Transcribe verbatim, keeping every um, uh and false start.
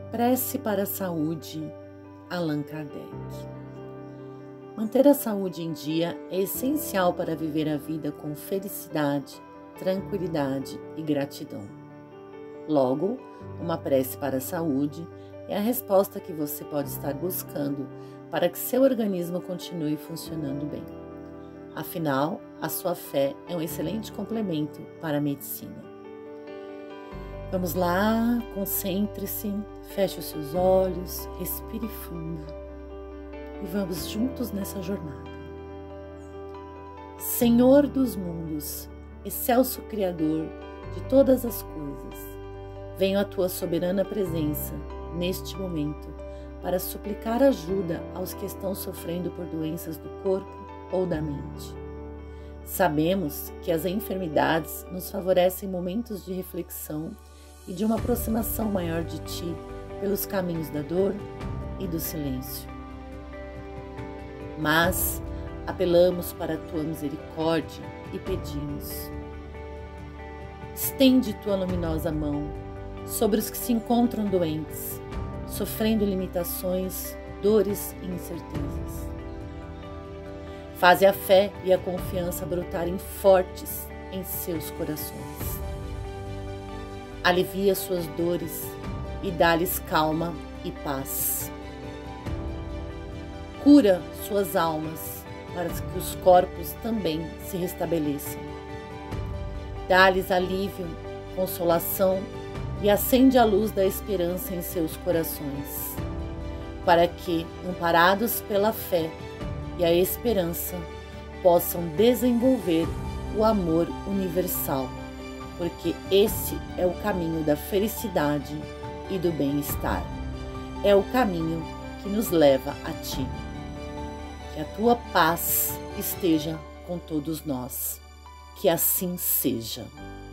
Prece para a saúde, Allan Kardec. Manter a saúde em dia é essencial para viver a vida com felicidade, tranquilidade e gratidão. Logo, uma prece para a saúde é a resposta que você pode estar buscando para que seu organismo continue funcionando bem. Afinal, a sua fé é um excelente complemento para a medicina. Vamos lá, concentre-se, feche os seus olhos, respire fundo e vamos juntos nessa jornada. Senhor dos mundos, excelso Criador de todas as coisas, venho à tua soberana presença neste momento para suplicar ajuda aos que estão sofrendo por doenças do corpo ou da mente. Sabemos que as enfermidades nos favorecem momentos de reflexão e de uma aproximação maior de ti pelos caminhos da dor e do silêncio. Mas apelamos para a tua misericórdia e pedimos: estende tua luminosa mão sobre os que se encontram doentes, sofrendo limitações, dores e incertezas. Faze a fé e a confiança brotarem fortes em seus corações. Alivia suas dores e dá-lhes calma e paz. Cura suas almas para que os corpos também se restabeleçam. Dá-lhes alívio, consolação e acende a luz da esperança em seus corações, para que, amparados pela fé e a esperança, possam desenvolver o amor universal, porque esse é o caminho da felicidade e do bem-estar. É o caminho que nos leva a ti. Que a tua paz esteja com todos nós. Que assim seja.